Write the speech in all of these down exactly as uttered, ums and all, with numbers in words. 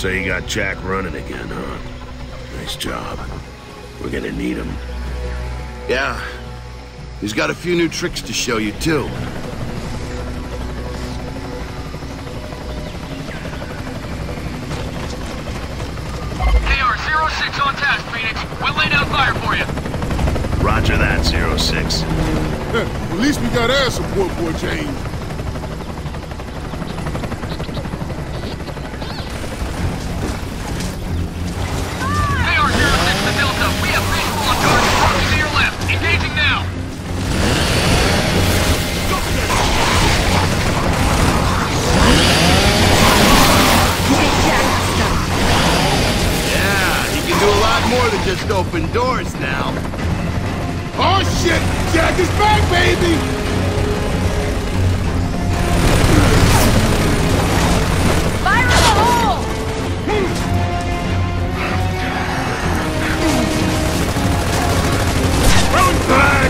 So you got Jack running again, huh? Nice job. We're gonna need him. Yeah. He's got a few new tricks to show you, too. K R zero six on task, Phoenix. We'll lay down fire for you. Roger that, zero six. At least we got air support for a change. K R zero six to Delta. We have visual on target approaching to your left. Engaging now. Yeah, he can do a lot more than just open doors now. Oh shit! Jack is back, baby! Fire in the hole! Run back!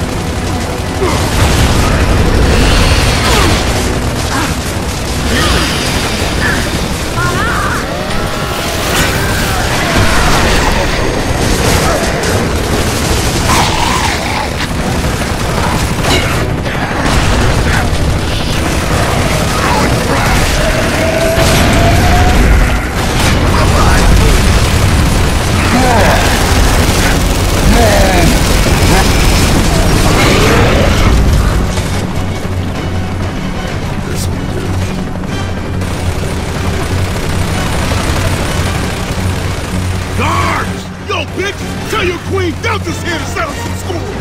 Tell your queen Delta's here to settle some scores!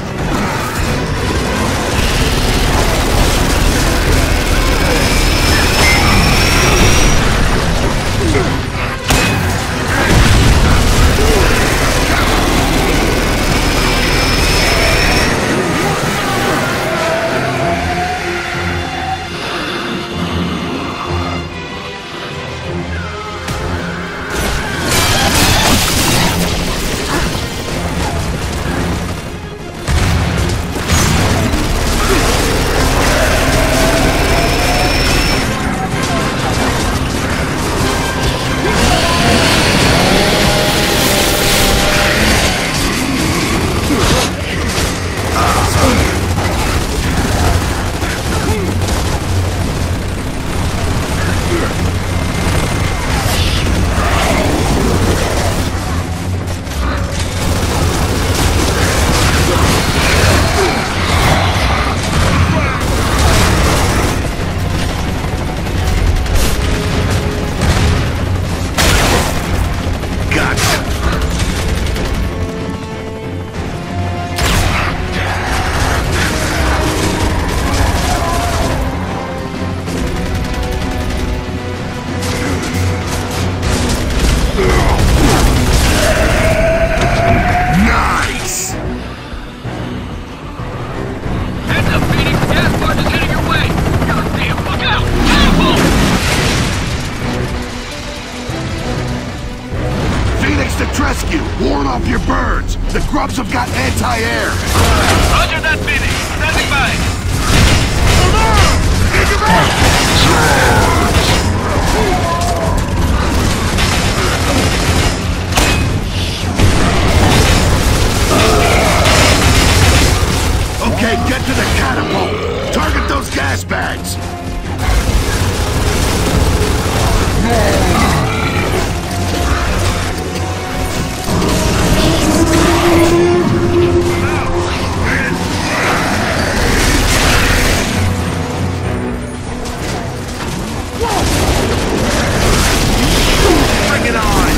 Rescue! Warn off your birds! The grubs have got anti-air! Roger that, Phoenix. Standing by. Okay, get to the catapult! Target those gas bags! Bring it on!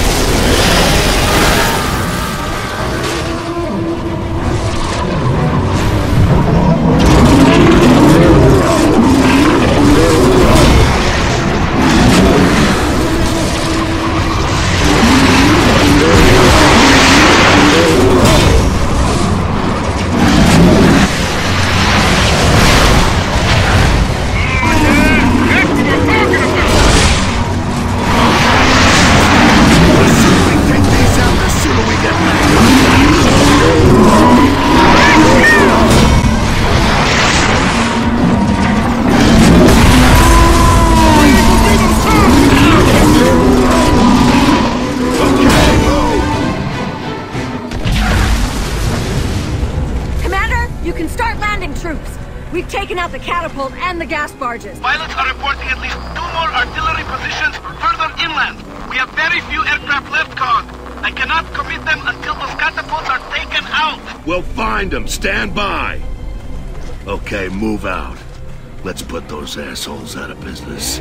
We've taken out the catapult and the gas barges. Pilots are reporting at least two more artillery positions further inland. We have very few aircraft left, Cog. I cannot commit them until those catapults are taken out. We'll find them. Stand by. Okay, move out. Let's put those assholes out of business.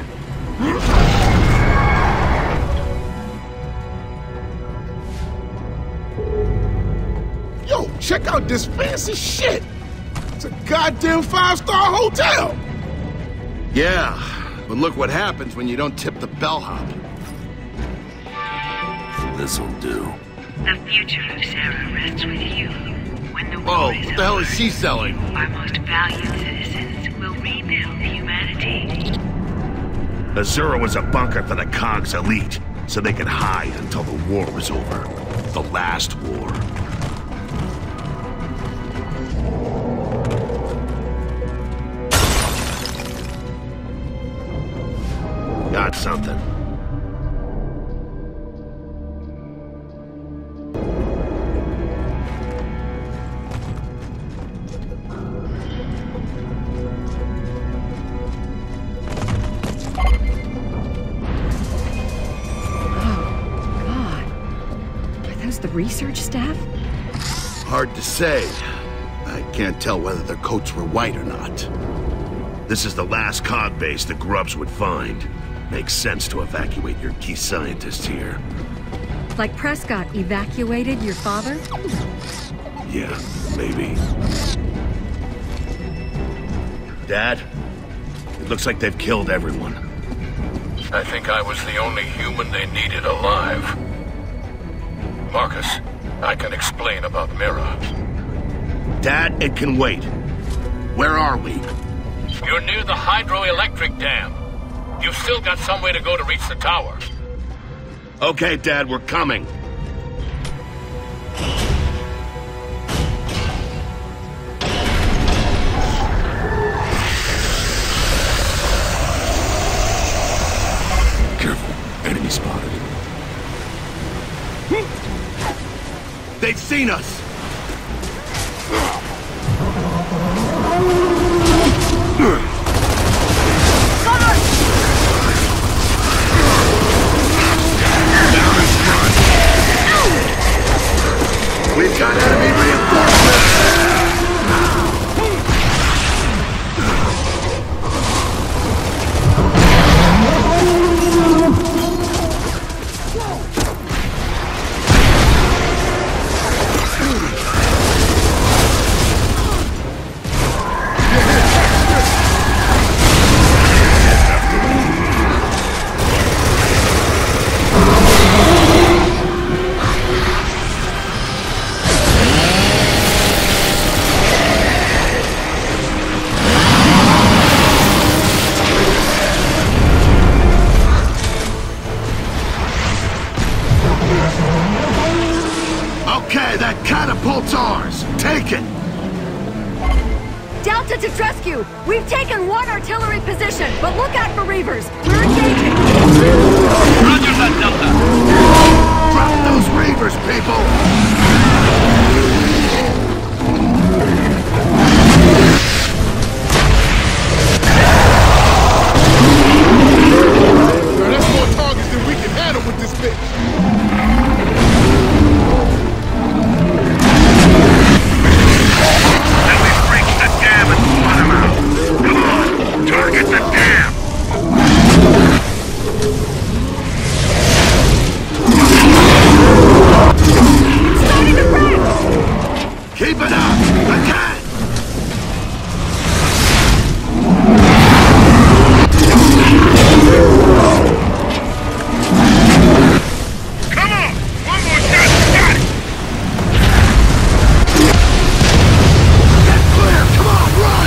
Yo, check out this fancy shit. It's a goddamn five-star hotel. Yeah, but look what happens when you don't tip the bellhop. This'll do. The future of Sarah rests with you. When the war Oh, is what the hell over, is she selling? our most valued citizens will rebuild humanity. Azura was a bunker for the Cog's elite, so they could hide until the war was over. The last war. Got something. The research staff? Hard to say. I can't tell whether their coats were white or not. This is the last Cog base the Grubs would find. Makes sense to evacuate your key scientists here. Like Prescott evacuated your father? Yeah, maybe. Dad? It looks like they've killed everyone. I think I was the only human they needed alive. Marcus, I can explain about Mira. Dad, it can wait. Where are we? You're near the hydroelectric dam. You've still got some way to go to reach the tower. Okay, Dad, we're coming. Careful, enemy spotted. They've seen us! We've got enemy reinforcements! Okay, that catapult's ours! Take it! Delta to rescue! We've taken one artillery position, but look out for Reavers! We're engaging! Roger that, Delta. Drop those Reavers, people! Now that's more targets than we can handle with this bitch. Target the dam! Starting to break! Keep it up! Again! Come on! One more shot! Got it! Get clear! Come on, run!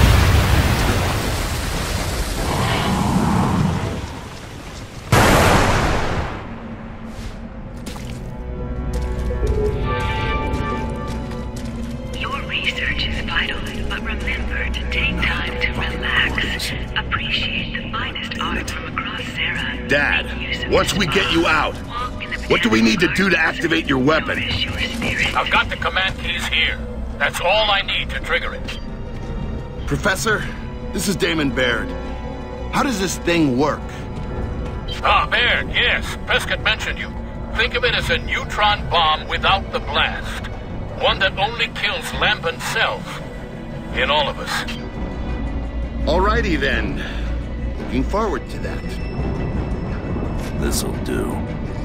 Your research is vital, but remember to take time to relax. Appreciate the finest art from across Sarah. Dad, once we get you out, what do we need to do to activate your weapon? I've got the command keys here. That's all I need to trigger it. Professor, this is Damon Baird. How does this thing work? Ah, Baird, yes. Prescott mentioned you. Think of it as a neutron bomb without the blast. One that only kills Lambent cells. In all of us. Alrighty then. Looking forward to that. This'll do.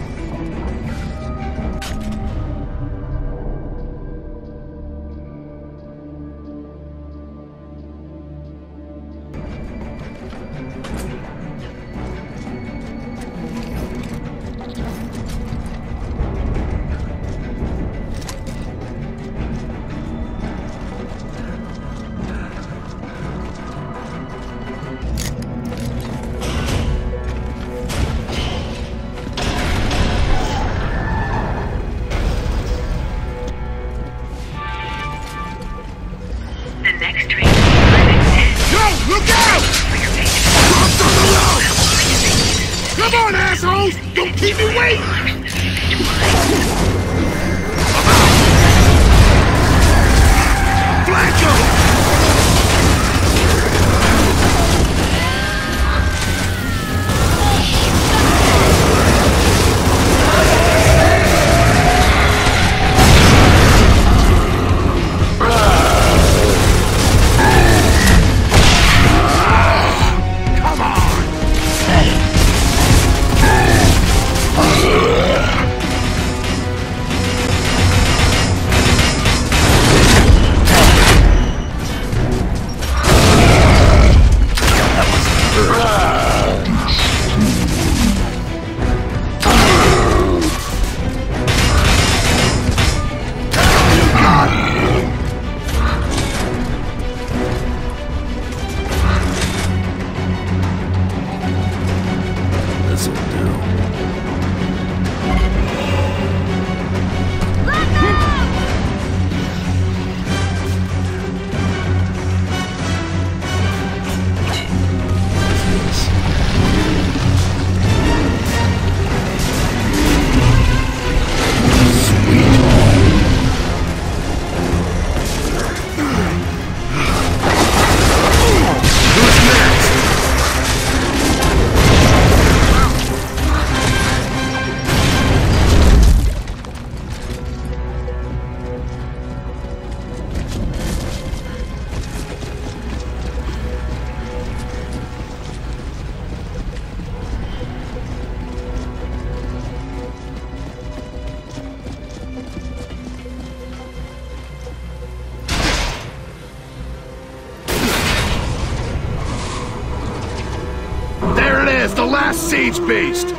The last siege beast!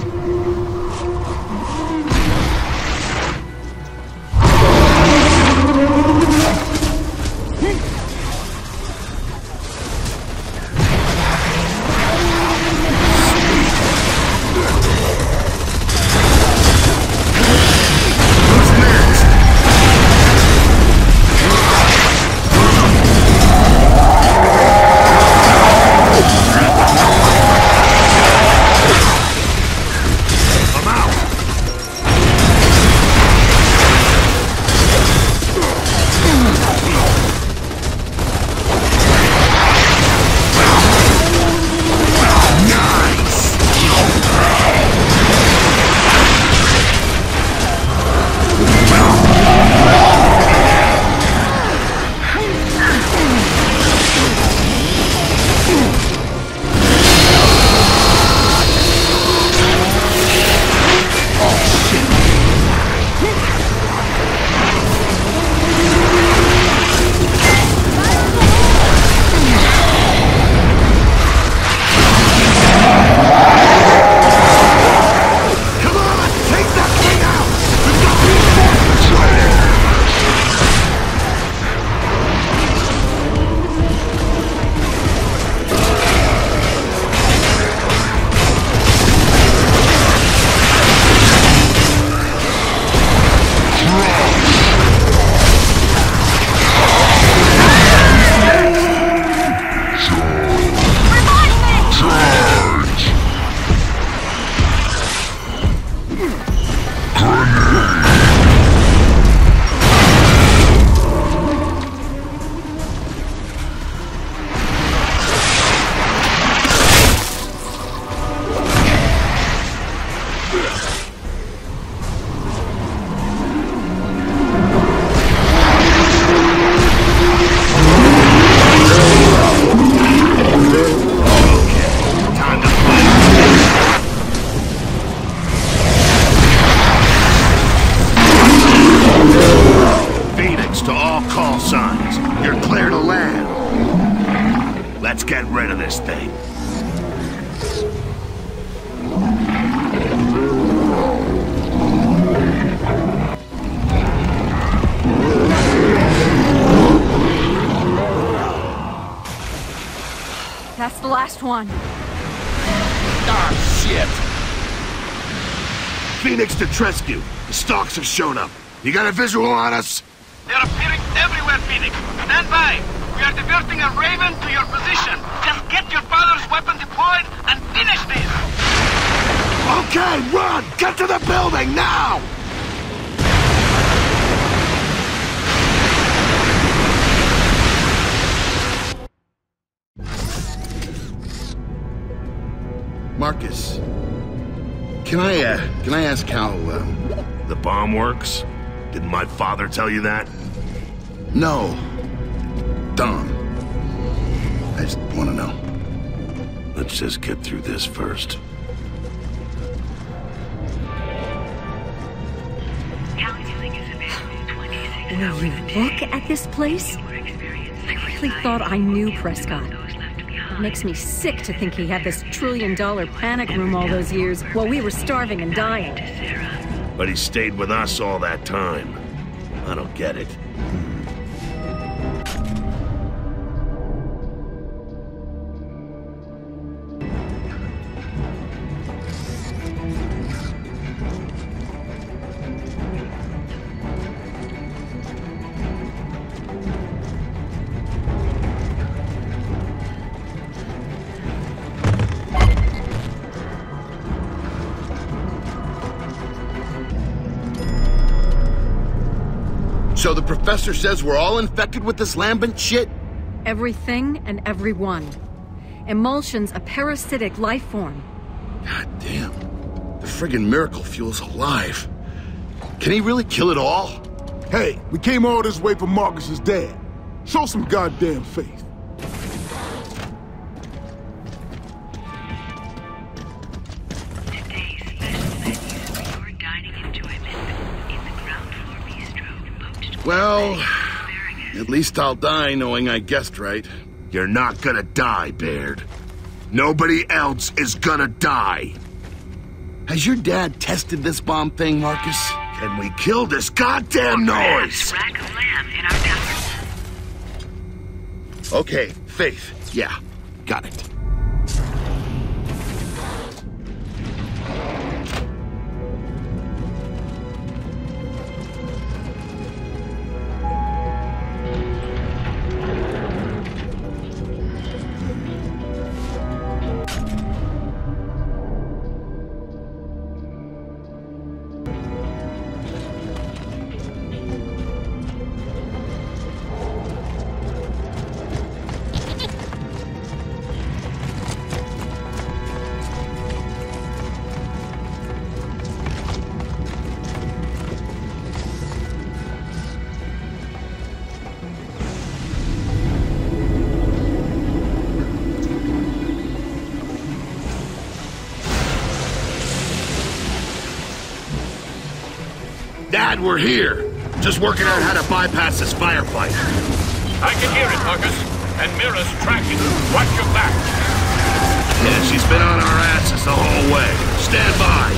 get rid of this thing. That's the last one. Ah, shit! Phoenix to Trescu. The Stalks have shown up. You got a visual on us? They're appearing everywhere, Phoenix. Stand by. We are diverting a Raven to your position. Just get your father's weapon deployed and finish this. Okay, run! Get to the building, now! Marcus, can I, uh, can I ask how, uh... The bomb works? Didn't my father tell you that? No. Dom. I just want to know. Let's just get through this first. Will you look at this place? I really thought I knew Prescott. It makes me sick to think he had this trillion-dollar panic room all those years while we were starving and dying. But he stayed with us all that time. I don't get it. So the professor says we're all infected with this lambent shit? Everything and everyone. Emulsion's a parasitic life form. God damn. The friggin' miracle fuel's alive. Can he really kill it all? Hey, we came all this way for Marcus's dad. Show some goddamn faith. Well, at least I'll die knowing I guessed right. You're not gonna die, Baird. Nobody else is gonna die. Has your dad tested this bomb thing, Marcus? Can we kill this goddamn noise? Rack of lamb in our tower. Okay, Faith. Yeah, got it. Dad, we're here. Just working out how to bypass this firefight. I can hear it, Marcus. And Mira's tracking. Watch your back. Yeah, she's been on our asses the whole way. Stand by.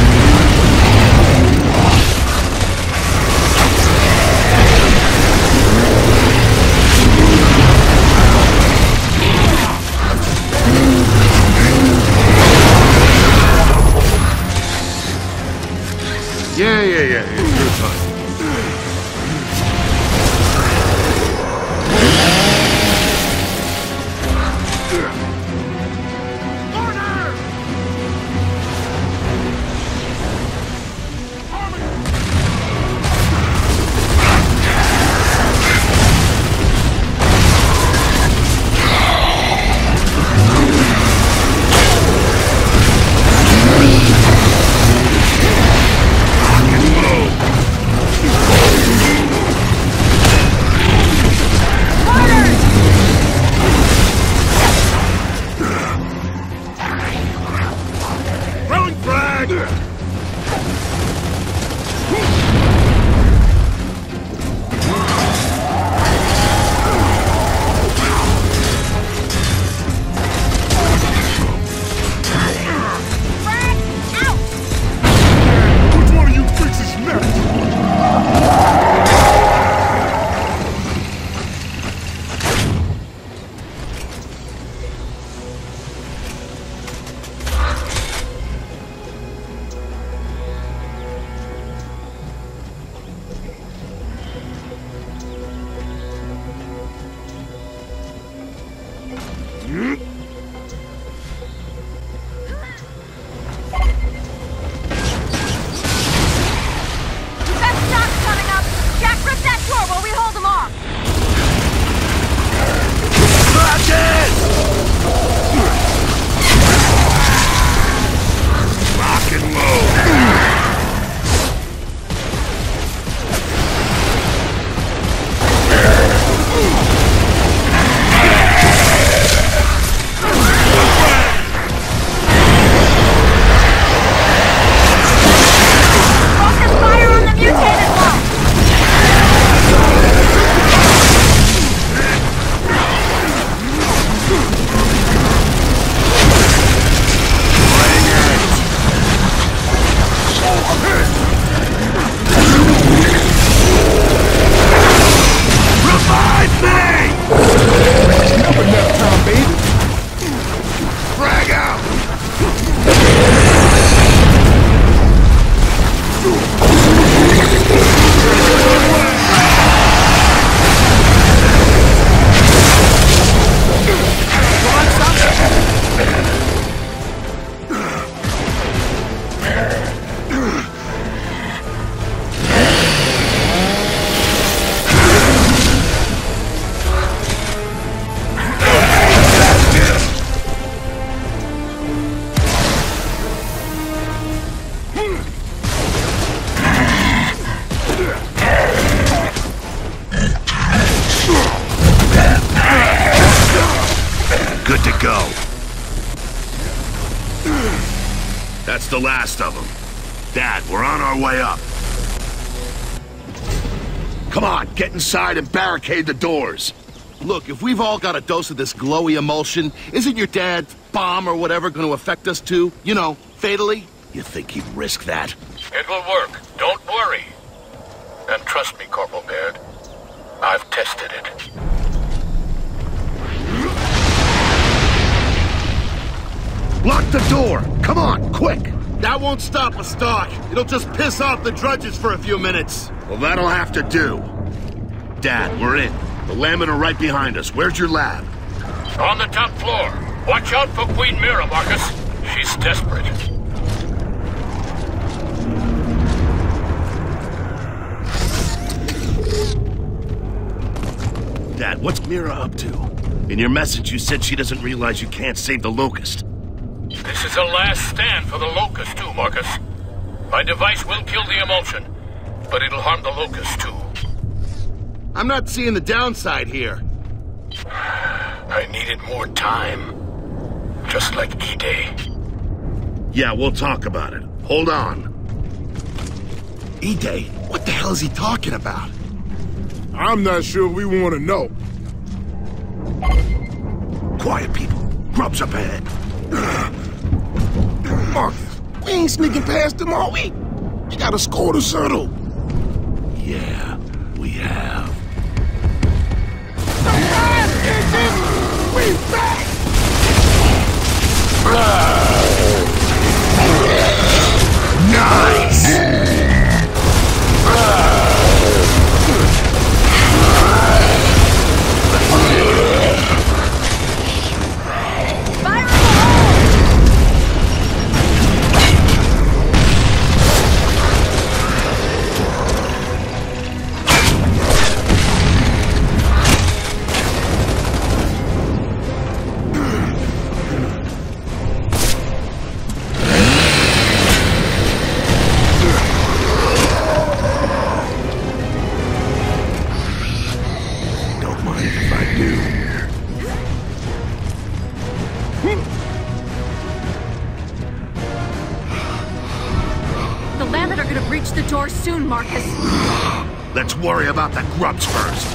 Yeah, yeah, yeah. It's your time. Good to go. That's the last of them. Dad, we're on our way up. Come on, get inside and barricade the doors. Look, if we've all got a dose of this glowy emulsion, isn't your dad's bomb or whatever going to affect us too? You know, fatally? You think he'd risk that? It will work. Don't worry. And trust me, Corporal Baird. I've tested it. Lock the door! Come on, quick! That won't stop a stock. It'll just piss off the drudges for a few minutes. Well, that'll have to do. Dad, we're in. The Lambent are right behind us. Where's your lab? On the top floor. Watch out for Queen Mira, Marcus. She's desperate. Dad, what's Mira up to? In your message, you said she doesn't realize you can't save the Locust. This is a last stand for the Locust, too, Marcus. My device will kill the emulsion, but it'll harm the Locust, too. I'm not seeing the downside here. I needed more time. Just like E-Day. Yeah, we'll talk about it. Hold on. E-Day? What the hell is he talking about? I'm not sure we want to know. Quiet, people. Grub's up ahead. Marcus, we ain't sneaking past them, are we? We gotta score the shuttle. Yeah, we have. We back! Nice! Soon, Marcus. Let's worry about the grubs first.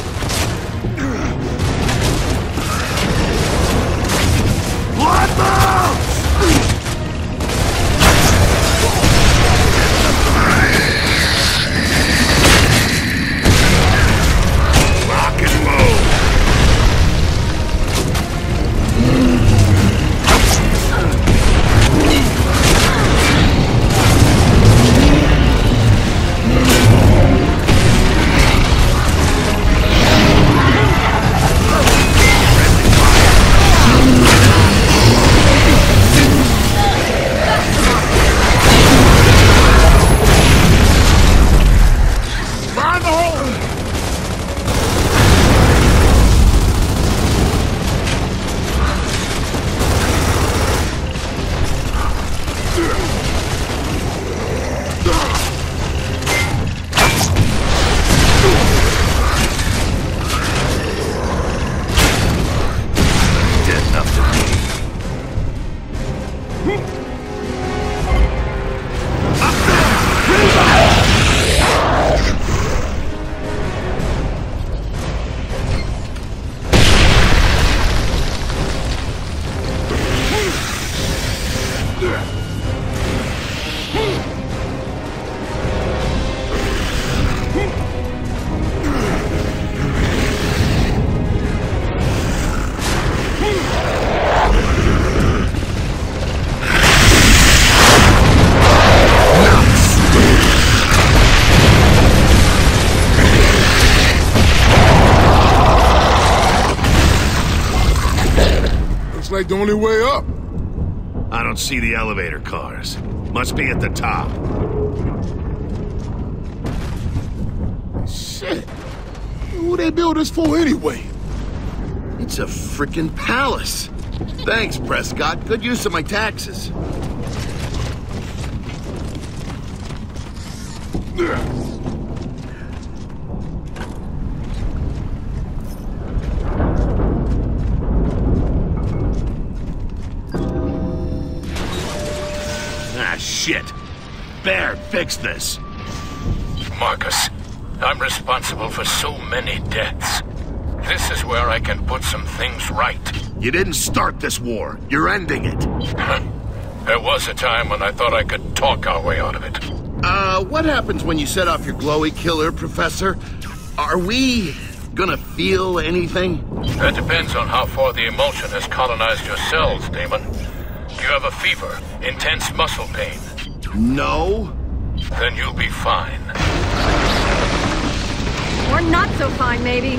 Blood moves! Rock and roll. like the only way up. I don't see the elevator cars. Must be at the top. Shit. Who they build this for anyway? It's a frickin' palace. Thanks, Prescott. Good use of my taxes. Ah, shit. Baird, fix this. Marcus, I'm responsible for so many deaths. This is where I can put some things right. You didn't start this war. You're ending it. There was a time when I thought I could talk our way out of it. Uh, what happens when you set off your glowy killer, Professor? Are we gonna feel anything? That depends on how far the emulsion has colonized your cells, Damon. You have a fever, intense muscle pain. No. Then you'll be fine. Or not so fine, maybe.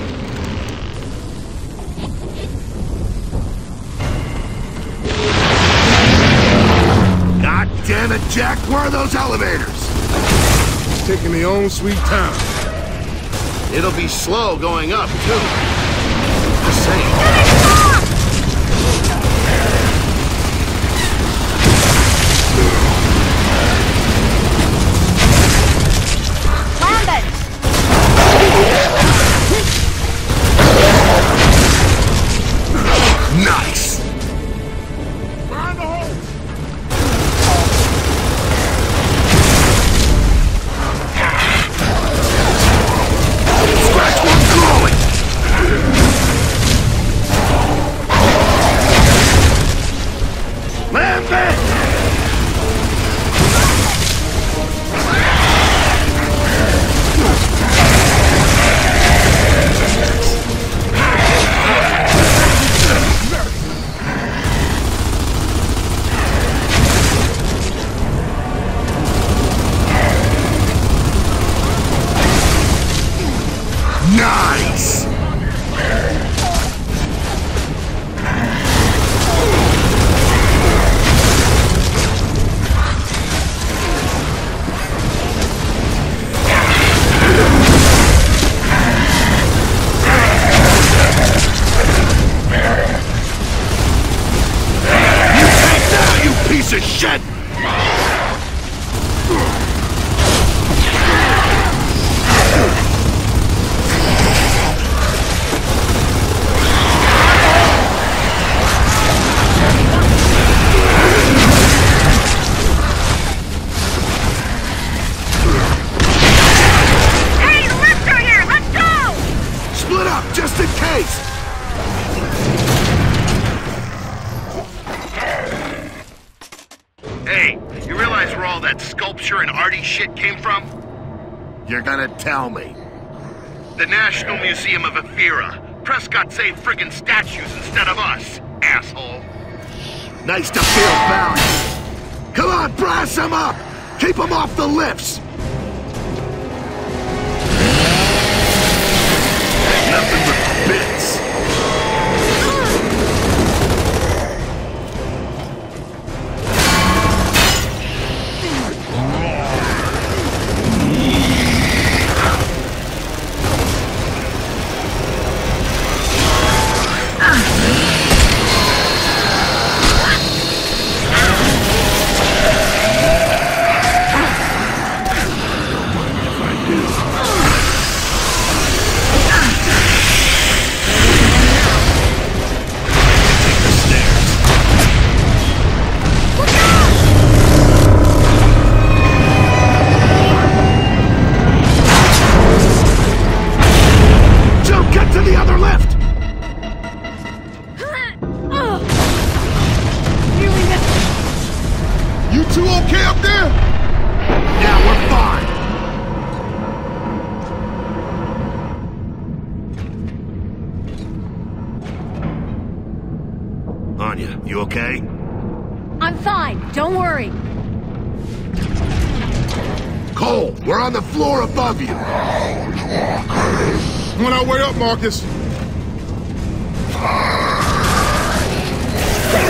God damn it, Jack! Where are those elevators? Taking their own sweet time. It'll be slow going up, too. The same. Nice! Find the hole! Scratch one glowing! Lambert! Nice! You take that, you piece of shit! Split up, just in case! Hey, you realize where all that sculpture and arty shit came from? You're gonna tell me. The National Museum of Ephyra. Prescott saved friggin' statues instead of us, asshole. Nice to feel balanced. Come on, brass them up! Keep them off the lifts! Nothing but bits. You okay up there? Yeah, we're fine. Anya, you okay? I'm fine. Don't worry. Cole, we're on the floor above you. On our way up, Marcus.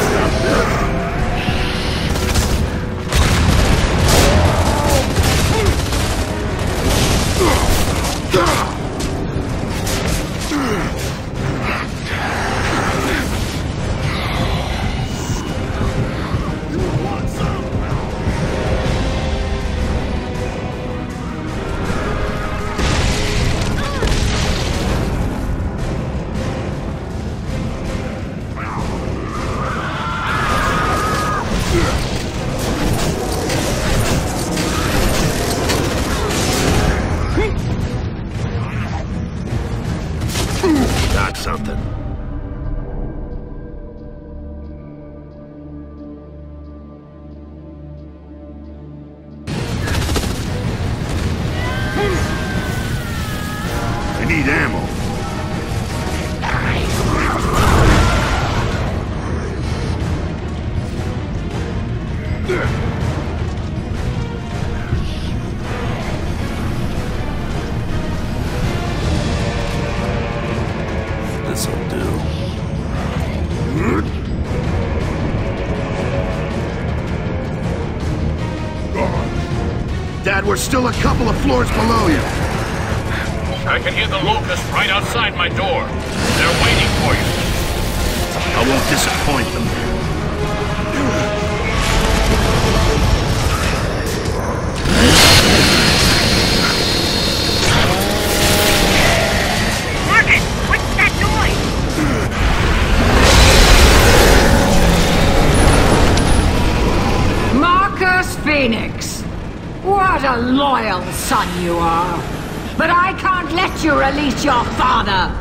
Got something. I need ammo. This'll do. Dad, we're still a couple of floors below you. I can hear the locusts right outside my door. They're waiting for you. I won't disappoint them. Marcus, what's that noise? Marcus Phoenix. What a loyal son you are. But I can't let you release your father.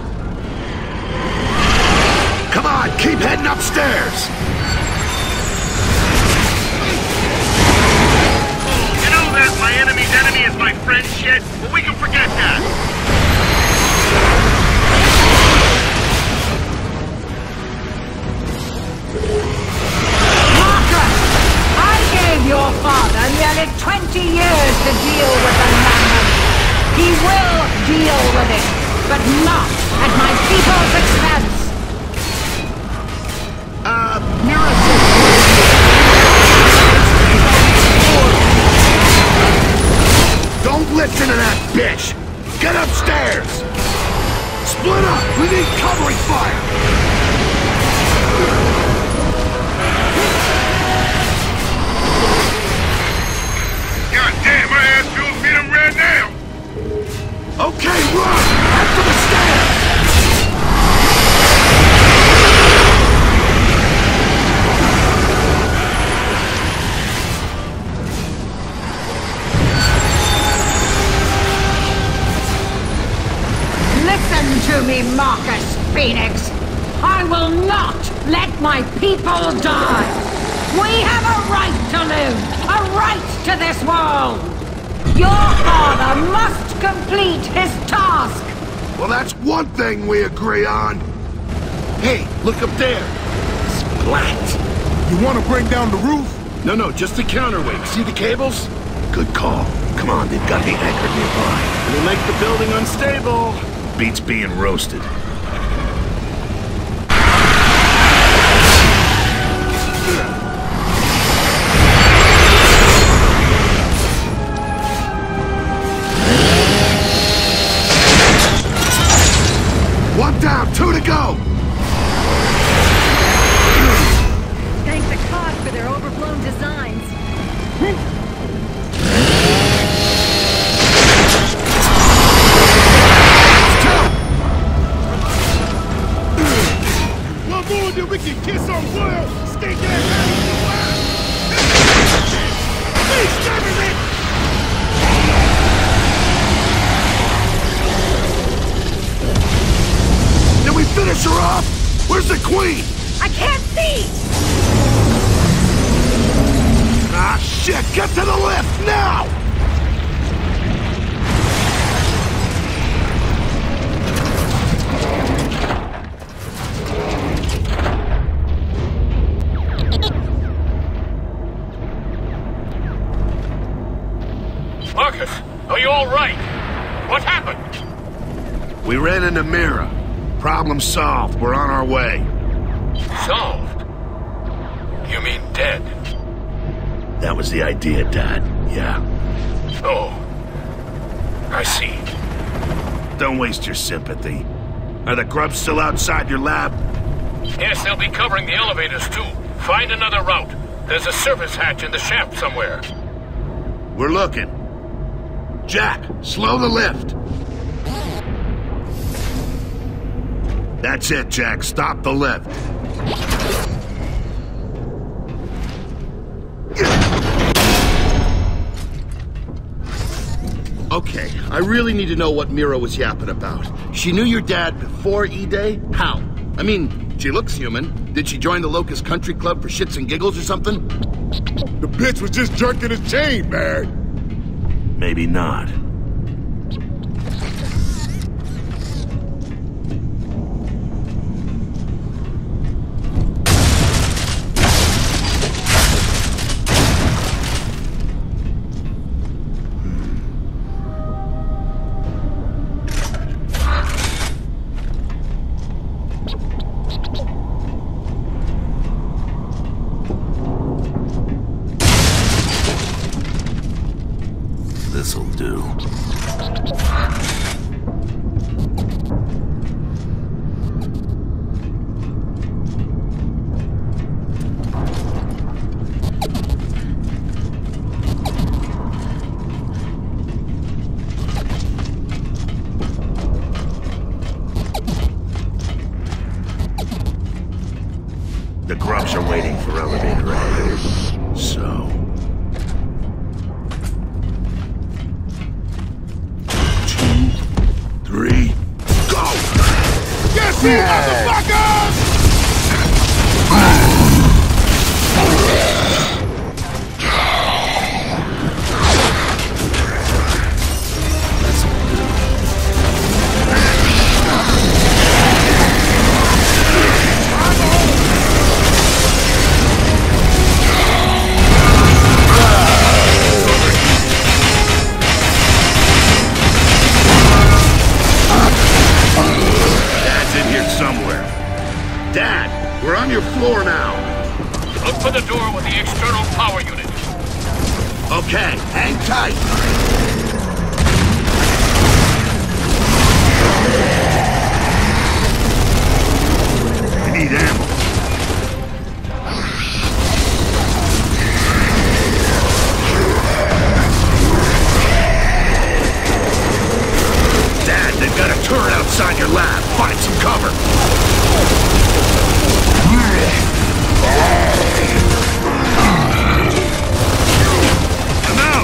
Come on, keep heading upstairs. You know that my enemy's enemy is my friend shit? Well, we can forget that. Marcus, I gave your father nearly twenty years to deal with the Lambent. He will deal with it, but not at my people's expense. Uh, don't listen to that bitch! Get upstairs! Split up! We need covering fire! God damn, my ass feels beat him right now. Okay, run! Head for the stairs! Listen to me, Marcus Phoenix. I will not let my people die. We have a right to live, a right to this world. Your father must complete his task. Well, that's one thing we agree on. Hey, look up there. Splat! You want to bring down the roof? No, no, just the counterweight. See the cables? Good call. Come on, they've got me anchored nearby. It'll make the building unstable. Beats being roasted. One down, two to go! Thank the C O D for their overblown designs. One more, then we can kiss on world. Stink ass out of the world. Please, government! Did we finish her off? Where's the queen? I can't see! Ah, shit! Get to the lift, now! Marcus, are you all right? What happened? We ran into Mira. Problem solved. We're on our way. Solved? You mean dead? That was the idea, Dad. Yeah. Oh. I see. Don't waste your sympathy. Are the grubs still outside your lab? Yes, they'll be covering the elevators too. Find another route. There's a service hatch in the shaft somewhere. We're looking. Jack, slow the lift. That's it, Jack. Stop the lift. Okay, I really need to know what Mira was yapping about. She knew your dad before E-Day? How? I mean, she looks human. Did she join the Locust Country Club for shits and giggles or something? The bitch was just jerking his chain, man. Maybe not. This'll do. The grubs are waiting for elevator A. So... Three, go! Guess who, motherfuckers? Dad, we're on your floor now. Look for the door with the external power unit. Okay, hang tight. We need ammo. Dad, they've got a turret outside your lab. Find some cover. I'm out!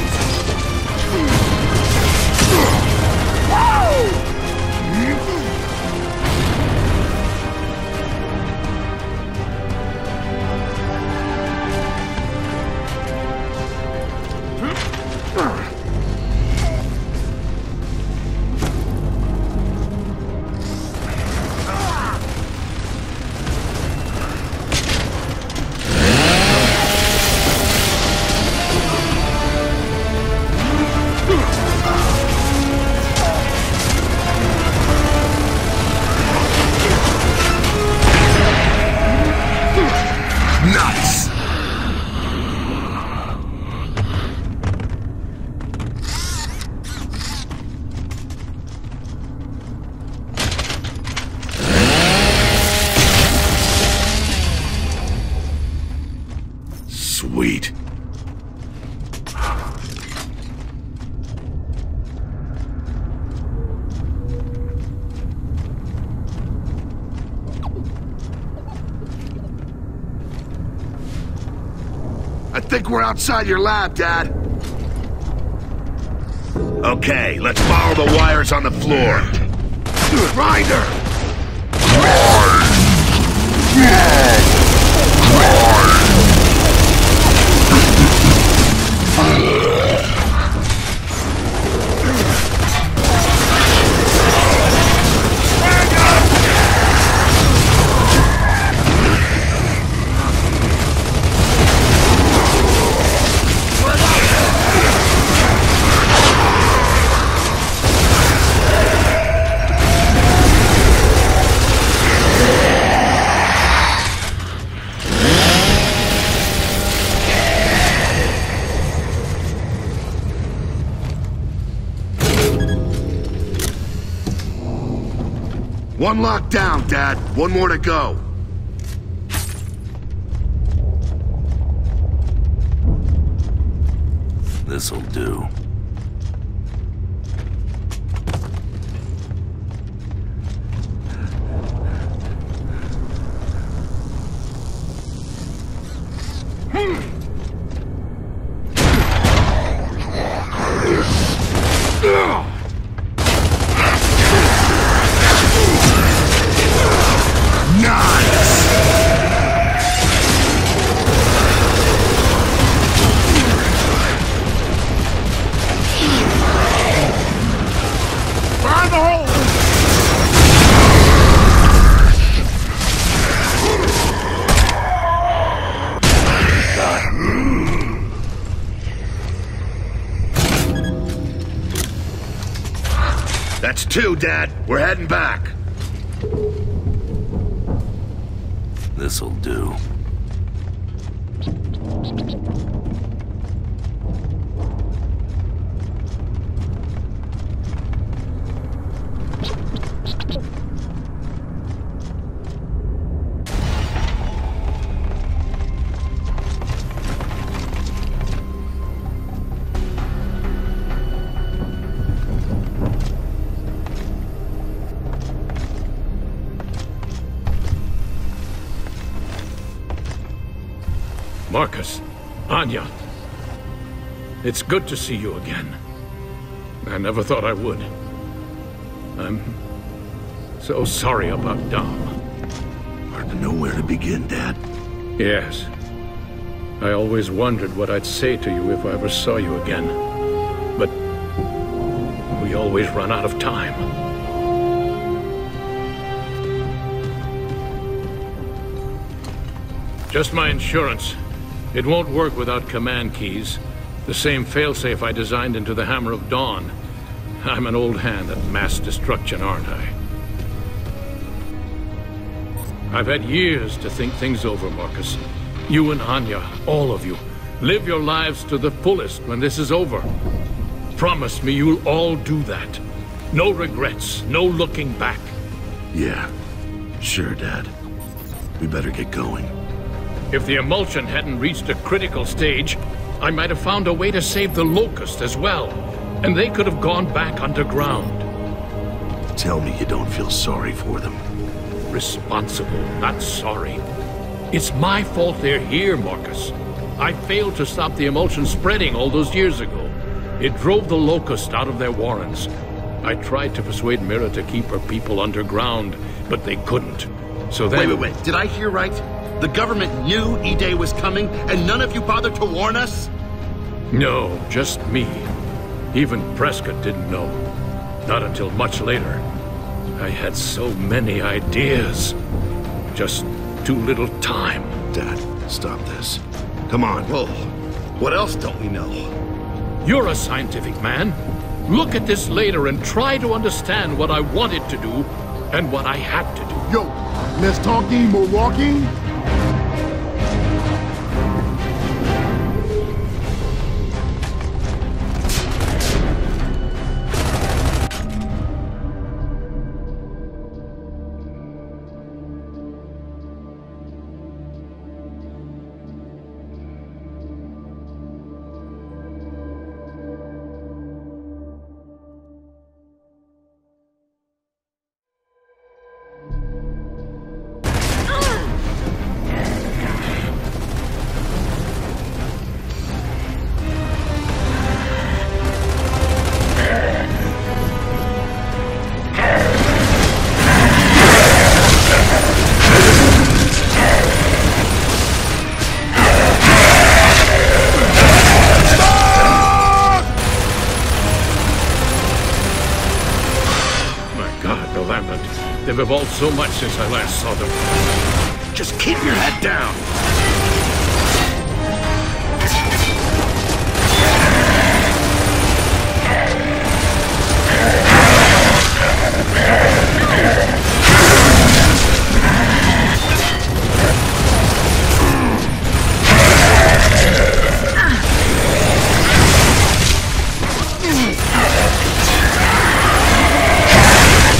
Nice! Sweet. I think we're outside your lab, Dad. Okay, let's follow the wires on the floor. Grinder! One lock down, Dad. One more to go. This'll do. Ugh! That's two, Dad. We're heading back. This'll do. Marcus, Anya, it's good to see you again. I never thought I would. I'm so sorry about Dom. Hard to know where to begin, Dad. Yes. I always wondered what I'd say to you if I ever saw you again. But we always run out of time. Just my insurance. It won't work without command keys. The same failsafe I designed into the Hammer of Dawn. I'm an old hand at mass destruction, aren't I? I've had years to think things over, Marcus. You and Anya, all of you, live your lives to the fullest when this is over. Promise me you'll all do that. No regrets, no looking back. Yeah, sure, Dad. We better get going. If the emulsion hadn't reached a critical stage, I might have found a way to save the Locust as well. And they could have gone back underground. Tell me you don't feel sorry for them. Responsible, not sorry. It's my fault they're here, Marcus. I failed to stop the emulsion spreading all those years ago. It drove the Locust out of their warrens. I tried to persuade Mira to keep her people underground, but they couldn't. So then... Wait, wait, wait. Did I hear right? The government knew E-Day was coming, and none of you bothered to warn us? No, just me. Even Prescott didn't know. Not until much later. I had so many ideas. Just too little time. Dad, stop this. Come on. Whoa. What else don't we know? You're a scientific man. Look at this later and try to understand what I wanted to do and what I had to do. Yo, let's talking more walking. They've evolved so much since I last saw them. Just keep your head down.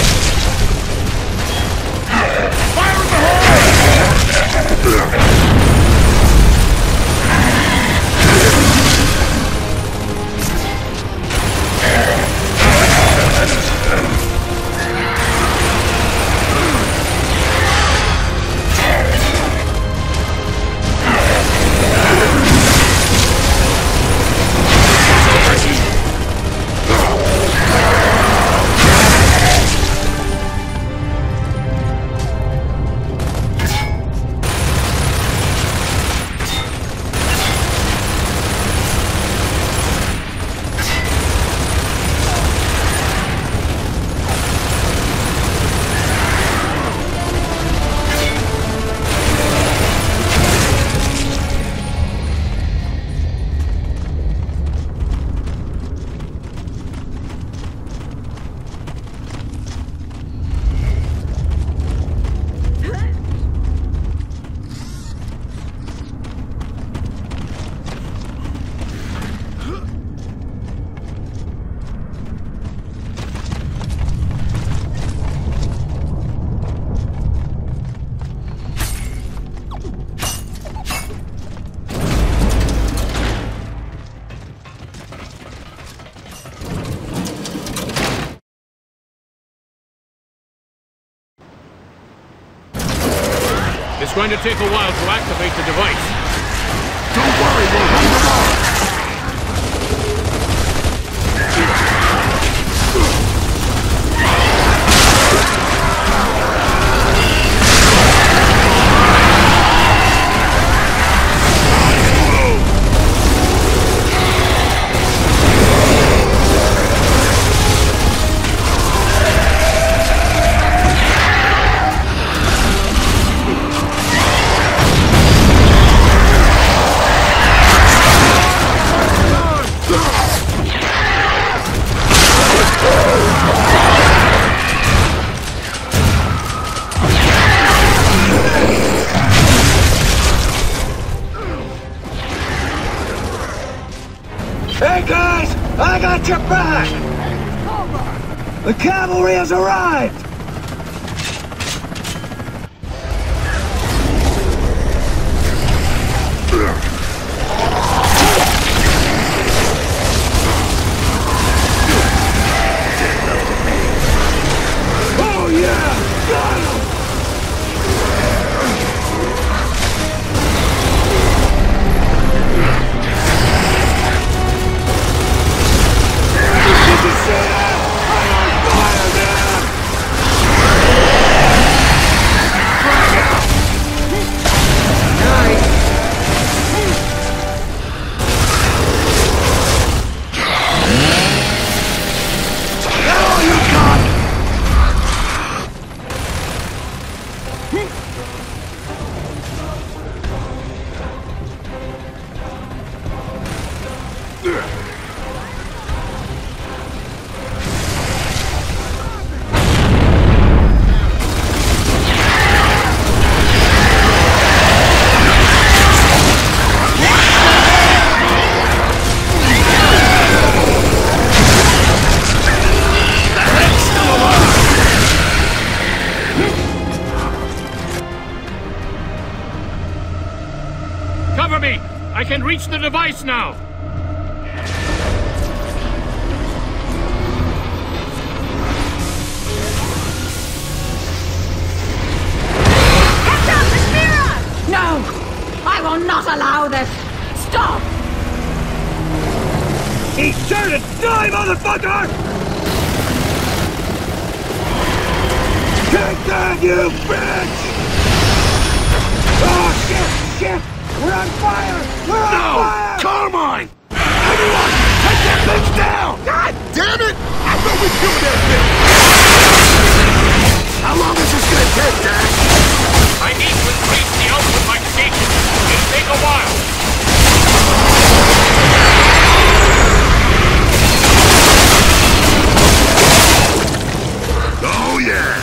Fire in the hole! going to take a while to activate the device. Don't worry, we'll hold them off! Hey guys, I got your back! The cavalry has arrived! Oh yeah! Got him! Cover me! I can reach the device now! Get down, Mira! No! I will not allow this! Stop! Eat dirt and die, motherfucker! Take that, you bitch! Oh, shit, shit! We're on fire! We're on No! fire! Carmine! Everyone, take that bitch down! God damn it! I thought we killed that bitch! How long is this gonna take, Dad? I need to increase the output by station. It'll take a while. Oh, yeah!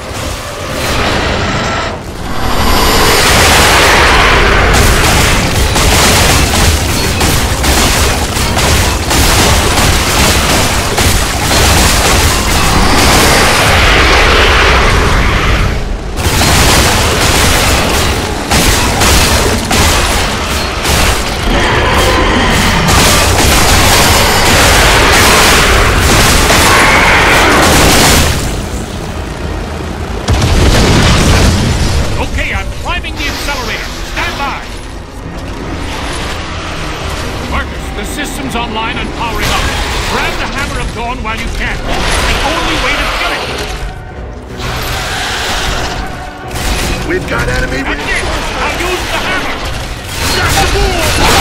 Online and powering up. Grab the Hammer of Dawn while you can. The only way to kill it. We've got enemy. That's it. I'll use the hammer. Got the ball.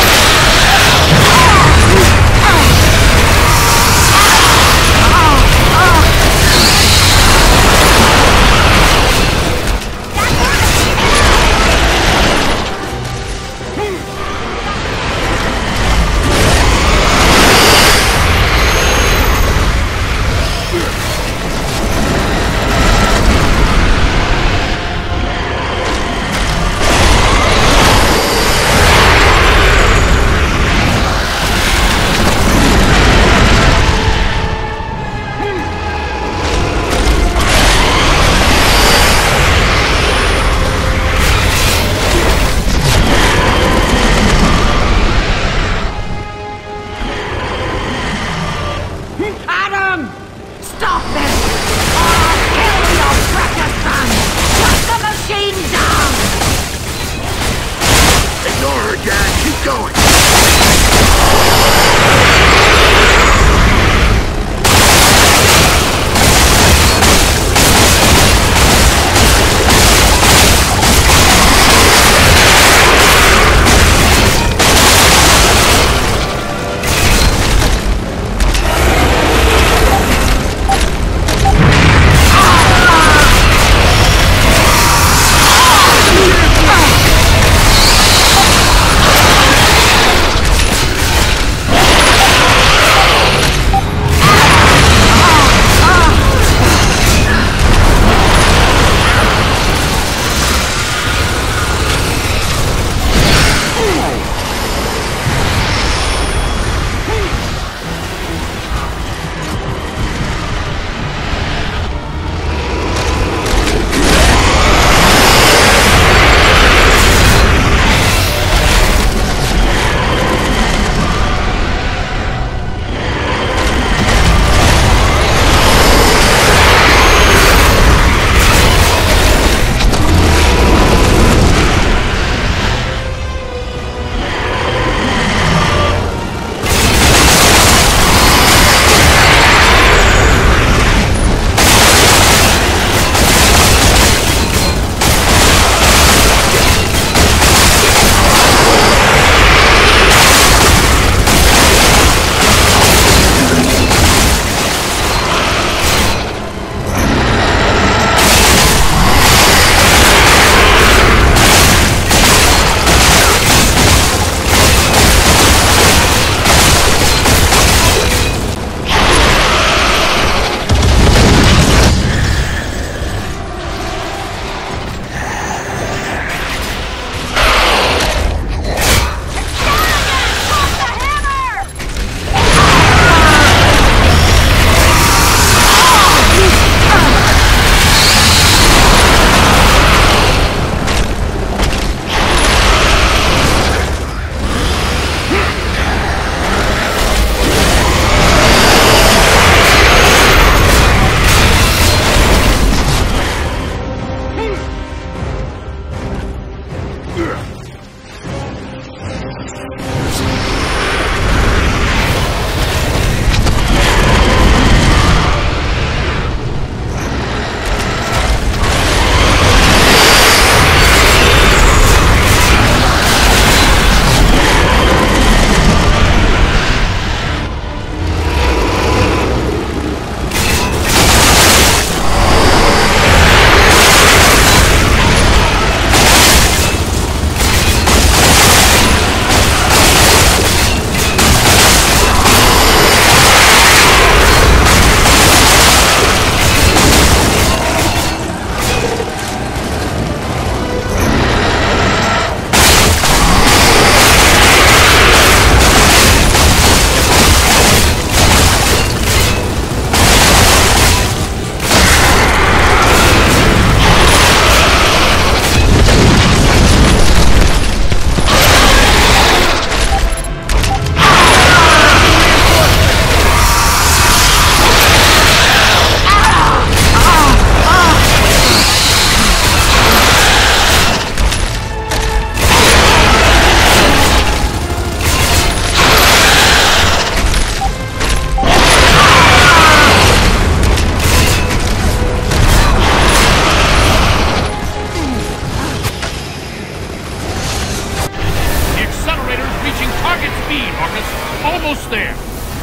almost there!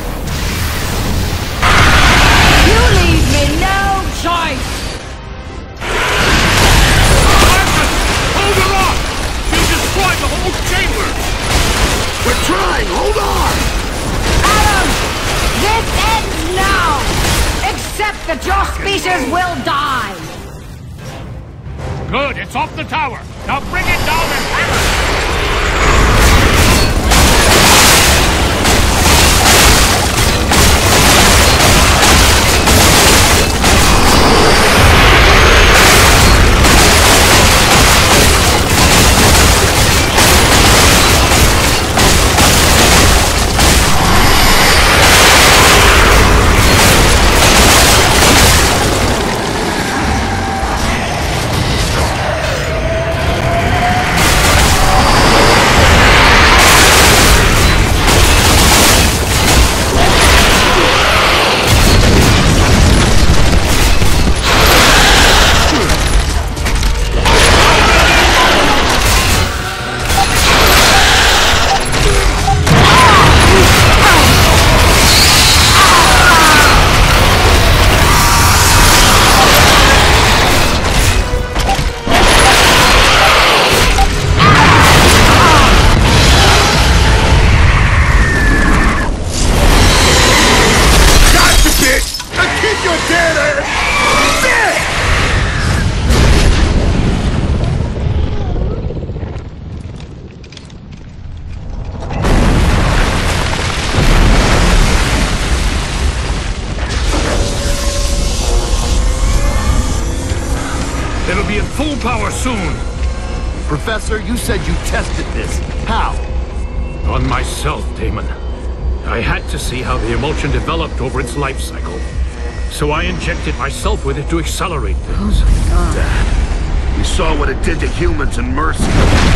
You leave me no choice! Marcus! Hold her off! She'll destroy the whole chamber! We're trying! Hold on! Adam! This ends now! Except that your species will die! Good, it's off the tower! Now bring it down and hammer it! It'll be at full power soon. Professor, you said you tested this. How? On myself, Damon. I had to see how the emulsion developed over its life cycle. So I injected myself with it to accelerate things. Oh my God. Dad, we saw what it did to humans in Mercy.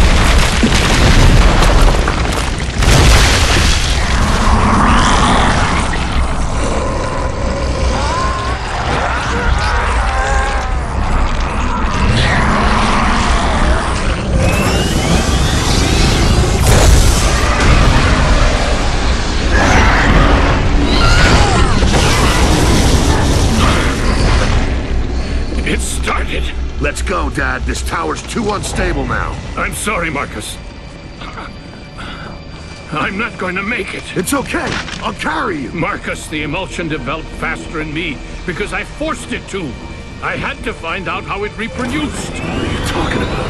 It started! Let's go, Dad. This tower's too unstable now. I'm sorry, Marcus. I'm not going to make it. It's okay. I'll carry you. Marcus, the emulsion developed faster in me because I forced it to. I had to find out how it reproduced. What are you talking about?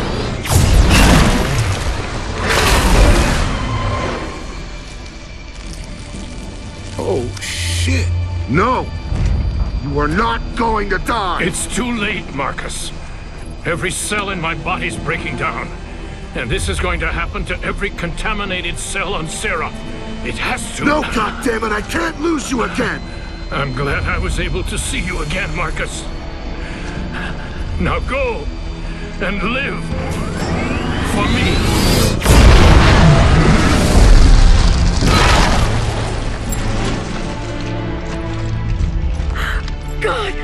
Oh, shit. No! You are not going to die! It's too late, Marcus. Every cell in my body's breaking down. And this is going to happen to every contaminated cell on Sera. It has to. No, goddammit, I can't lose you again! I'm glad I was able to see you again, Marcus. Now go and live for me. God!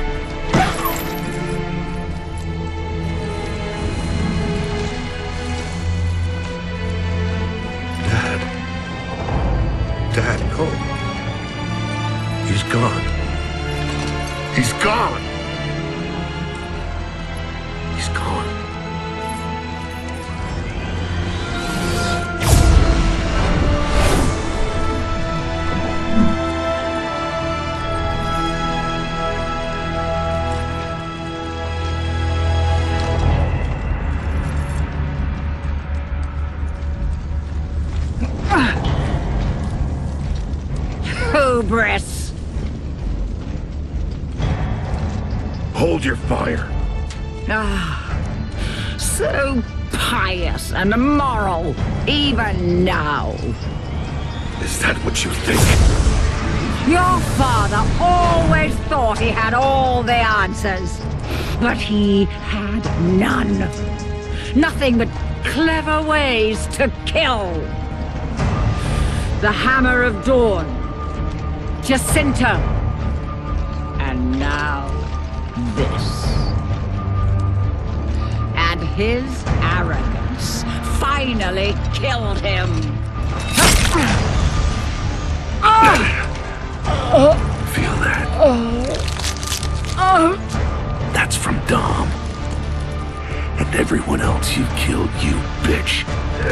Dad. Dad, no. He's gone. He's gone! He's gone. Hubris! Hold your fire. Ah, so pious and moral, even now. Is that what you think? Your father always thought he had all the answers, but he had none. Nothing but clever ways to kill. The Hammer of Dawn, Jacinta, and now this. And his arrogance finally killed him. Feel that? That's from Dom. And everyone else you killed, you bitch.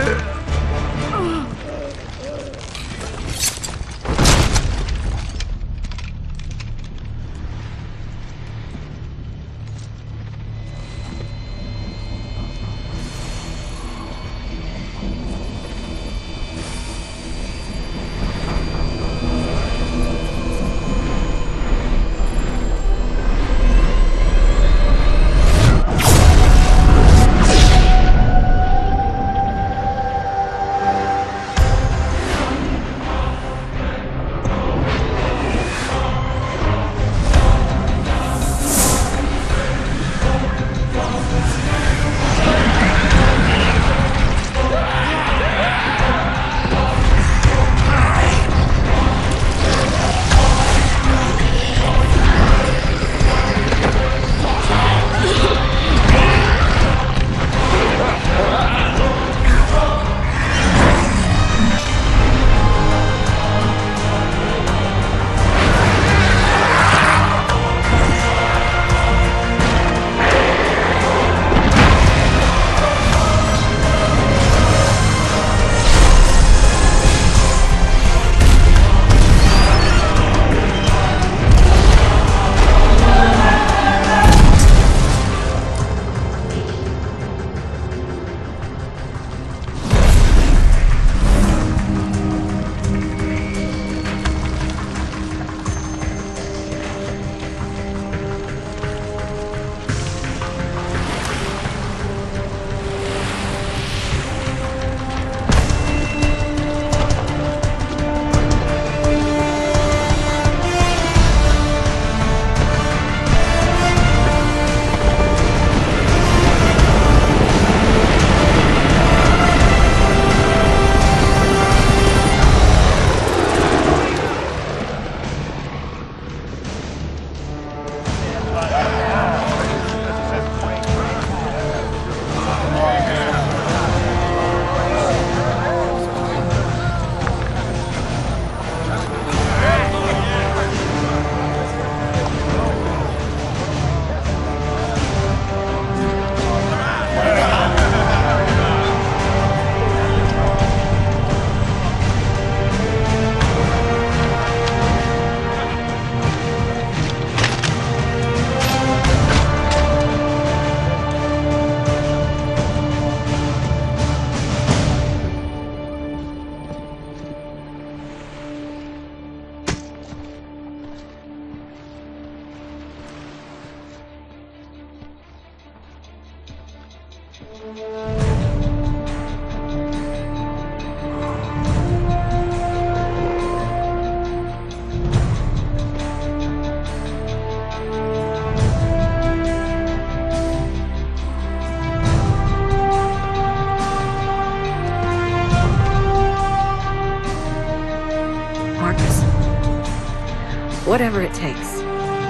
Whatever it takes.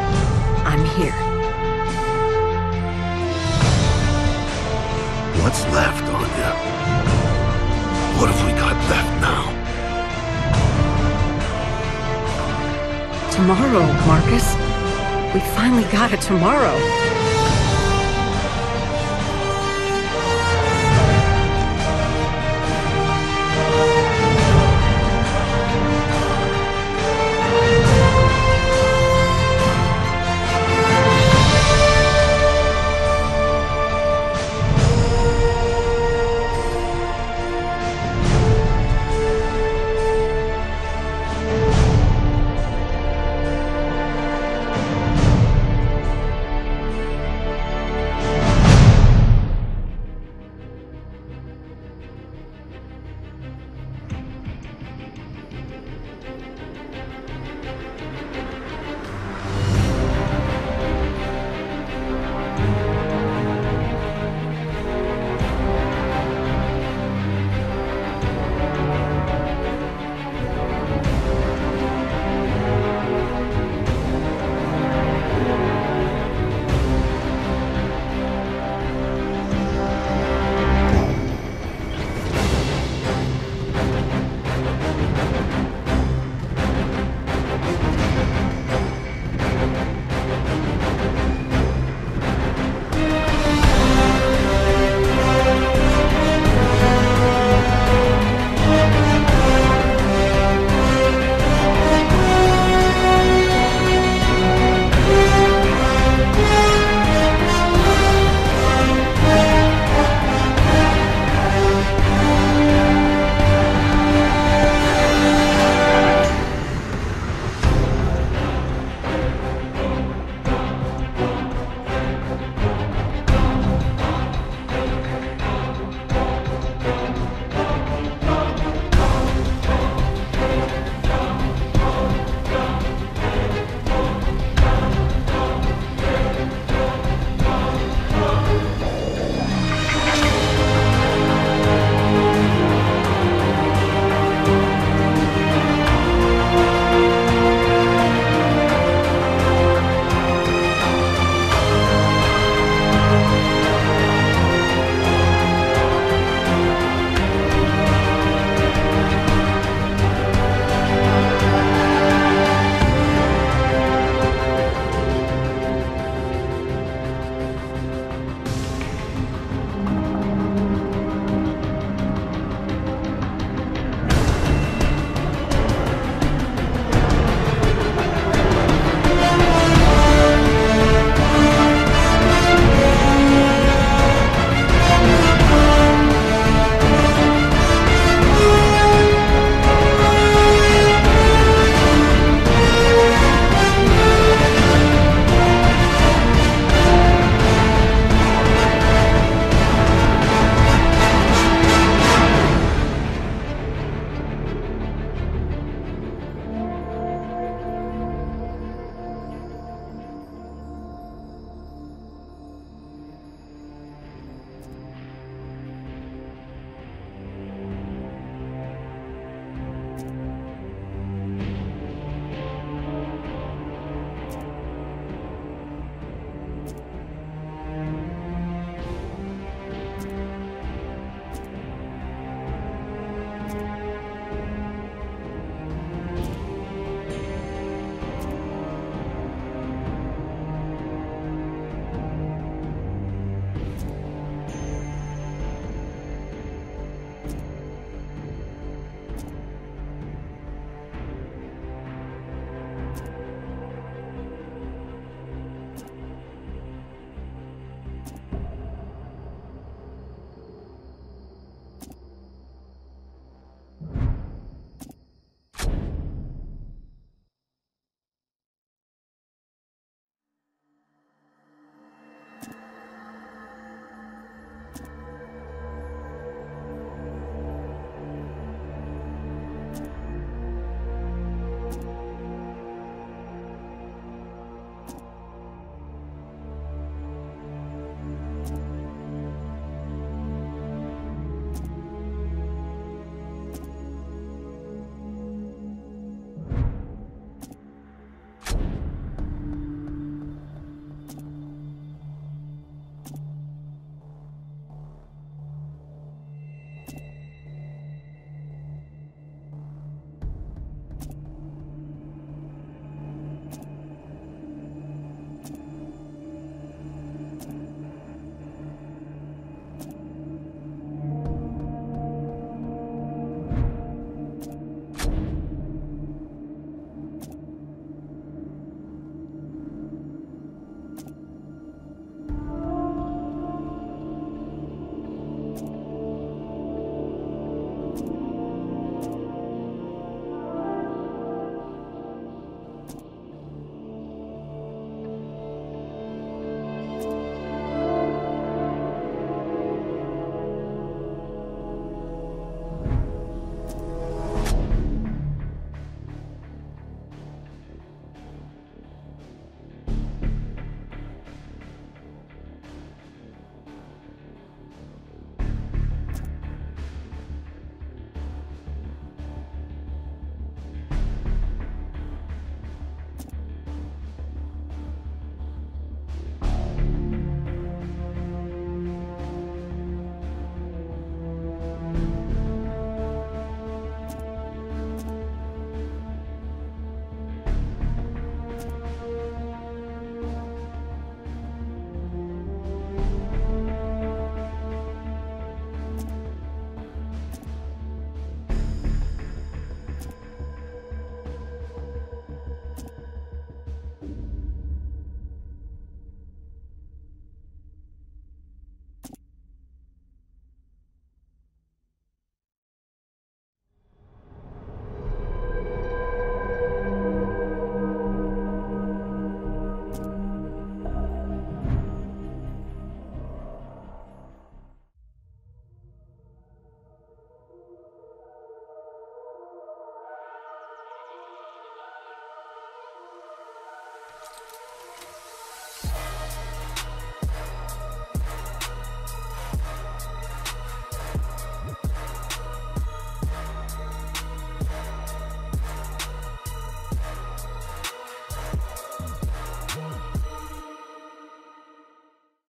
I'm here. What's left, Anya? What have we got left now? Tomorrow, Marcus. We finally got a tomorrow.